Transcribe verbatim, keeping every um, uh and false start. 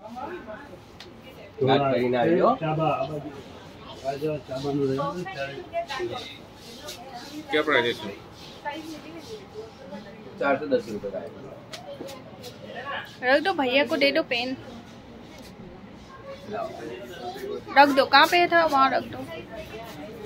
क्या प्राइस है? चार सौ दस रुपए का है। रख दो भैया को, दे दो पेन। रख दो, कहाँ पे था वहाँ रख दो।